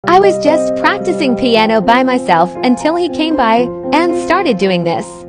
I was just practicing piano by myself until he came by and started doing this.